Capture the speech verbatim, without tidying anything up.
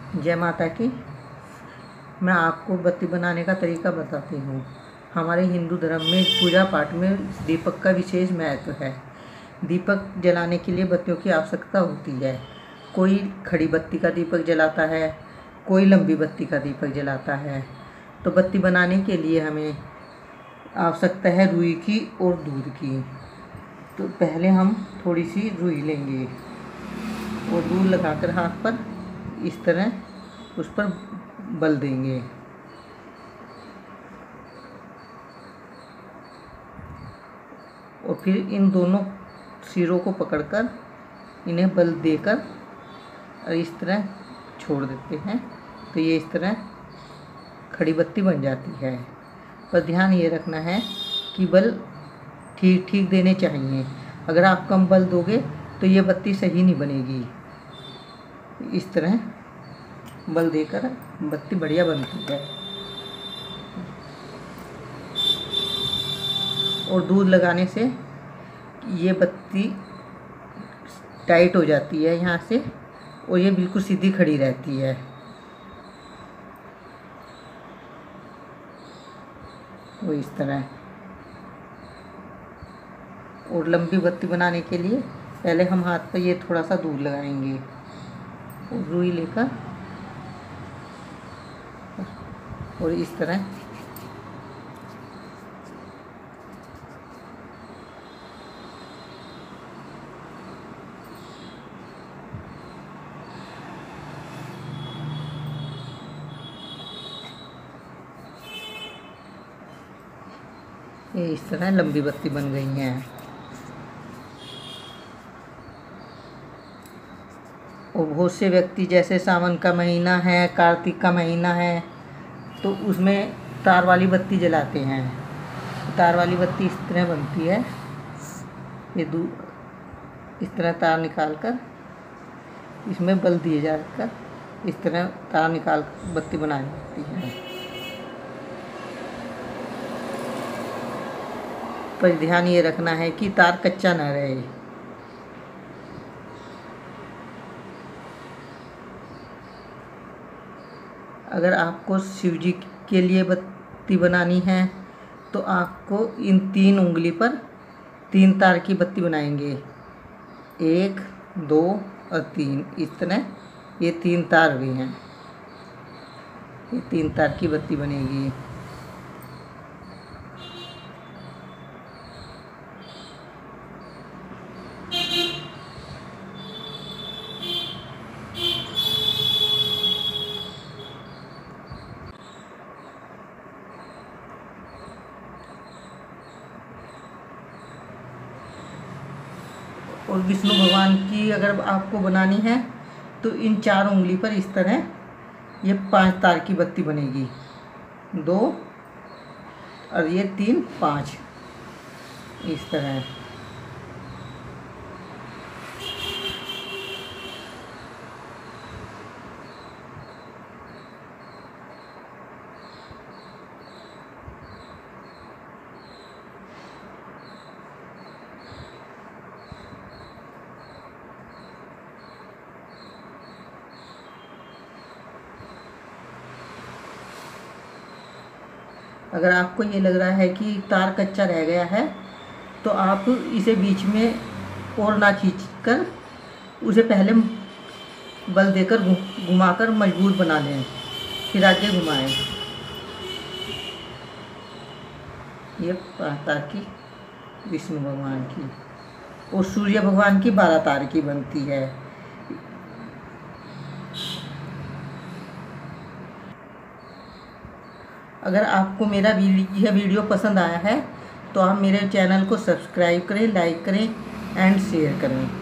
जय माता की। मैं आपको बत्ती बनाने का तरीका बताती हूँ। हमारे हिंदू धर्म में पूजा पाठ में दीपक का विशेष महत्व है। दीपक जलाने के लिए बत्तियों की आवश्यकता होती है। कोई खड़ी बत्ती का दीपक जलाता है, कोई लंबी बत्ती का दीपक जलाता है। तो बत्ती बनाने के लिए हमें आवश्यकता है रुई की और दूध की। तो पहले हम थोड़ी सी रुई लेंगे और दूध लगाकर हाथ पर इस तरह उस पर बल देंगे। और फिर इन दोनों सिरों को पकड़कर इन्हें बल देकर और इस तरह छोड़ देते हैं। तो ये इस तरह खड़ी बत्ती बन जाती है। पर ध्यान ये रखना है कि बल ठीक ठीक देने चाहिए। अगर आप कम बल दोगे तो ये बत्ती सही नहीं बनेगी। इस तरह बल देकर बत्ती बढ़िया बनती है। और दूध लगाने से ये बत्ती टाइट हो जाती है यहाँ से और ये बिल्कुल सीधी खड़ी रहती है। वो इस तरह। और लंबी बत्ती बनाने के लिए पहले हम हाथ पर ये थोड़ा सा दूध लगाएंगे और रुई लेकर और इस तरह ये इस तरह लंबी बत्ती बन गई है। और बहुत से व्यक्ति जैसे सावन का महीना है, कार्तिक का महीना है, तो उसमें तार वाली बत्ती जलाते हैं। तार वाली बत्ती इस तरह बनती है। ये दू इस तरह तार निकालकर इसमें बल दिए जाकर इस तरह तार निकाल कर बत्ती बनाई जाती है। पर ध्यान ये रखना है कि तार कच्चा ना रहे। अगर आपको शिव जी के लिए बत्ती बनानी है तो आपको इन तीन उंगली पर तीन तार की बत्ती बनाएंगे। एक, दो और तीन। इस तरह ये तीन तार भी हैं। ये तीन तार की बत्ती बनेगी। और विष्णु भगवान की अगर आपको बनानी है तो इन चार उंगली पर इस तरह ये पांच तार की बत्ती बनेगी। दो और ये तीन, पाँच। इस तरह। अगर आपको ये लग रहा है कि तार कच्चा रह गया है तो आप इसे बीच में और ना खींच कर उसे पहले बल देकर घुमाकर मजबूत बना लें, फिर आगे घुमाएं। ये पाँच तार की विष्णु भगवान की और सूर्य भगवान की बारह तार की बनती है। अगर आपको मेरा यह वीडियो पसंद आया है तो आप मेरे चैनल को सब्सक्राइब करें, लाइक करें एंड शेयर करें।